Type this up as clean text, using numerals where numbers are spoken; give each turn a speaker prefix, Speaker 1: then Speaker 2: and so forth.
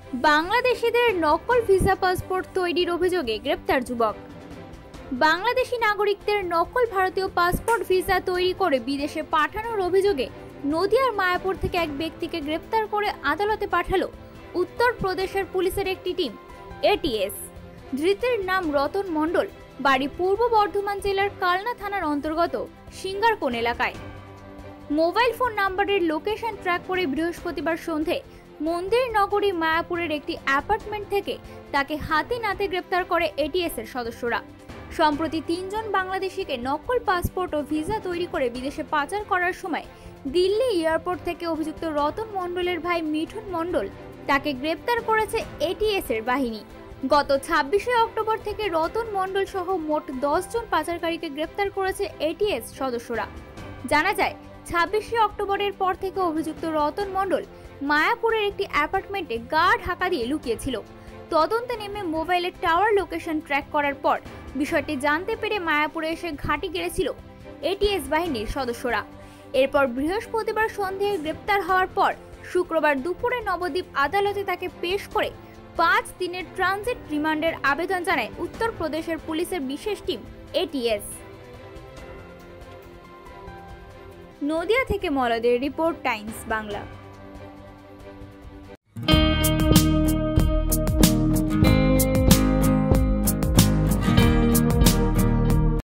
Speaker 1: বাংলাদেশিদের নকল visa passport তৈরির অভিযোগে গ্রেপ্তার যুবক। বাংলাদেশি নাগরিকদের নকল ভারতীয় পাসপোর্ট ভিসা তৈরি করে বিদেশে পাঠানোর অভিযোগে নদিয়ার মায়াপুর থেকে এক ব্যক্তিকে গ্রেপ্তার করে আদালতে পাঠালো উত্তরপ্রদেশের পুলিশের একটি টিম এটিএস। ধৃতের নাম রতন মণ্ডল, বাড়ি পূর্ব বর্ধমান জেলার কালনা থানার অন্তর্গত সিঙ্গারকোণ এলাকায়। মোবাইল ফোন নাম্বারের লোকেশন ট্র্যাক করে বৃহস্পতিবার সন্ধে মন্দির নগরী মায়াপুরের একটি অ্যাপার্টমেন্ট থেকে তাকে হাতে নাতে গ্রেপ্তার করে এটিএস এর সদস্যরা। সম্প্রতি ৩ জন বাংলাদেশিকে নকল পাসপোর্ট ও ভিসা তৈরি করে বিদেশে পাচার করার সময় দিল্লি এয়ারপোর্ট থেকে অভিযুক্ত রতন মণ্ডলের ভাই মিঠুন মণ্ডল তাকে গ্রেপ্তার করেছে এটিএস এর বাহিনী। গত ২৬শে অক্টোবর থেকে রতন মণ্ডল সহ মোট ১০ জন পাচারকারীকে গ্রেপ্তার করেছে এটিএস সদস্যরা। জানা যায়, ২৬শে অক্টোবরের পর থেকে অভিযুক্ত রতন মণ্ডল মায়াপুরের একটি অ্যাপার্টমেন্টে গা ঢাকা দিয়ে লুকিয়েছিল। তদন্তে নেমে মোবাইলের টাওয়ার লোকেশন ট্র্যাক করার পর বিষয়টি জানতে পেরে মায়াপুরে এসে ঘাঁটি গেড়েছিল এটিএস বাহিনীর সদস্যরা। এরপর বৃহস্পতিবার সন্ধ্যায় গ্রেপ্তার হওয়ার পর শুক্রবার দুপুরে নবদ্বীপ আদালতে তাকে পেশ করে ৫ দিনের ট্রানজিট রিমান্ডের আবেদন জানায় উত্তরপ্রদেশের পুলিশের বিশেষ টিম এটিএস। নদিয়া থেকে মলদের রিপোর্ট, টাইমস বাংলা।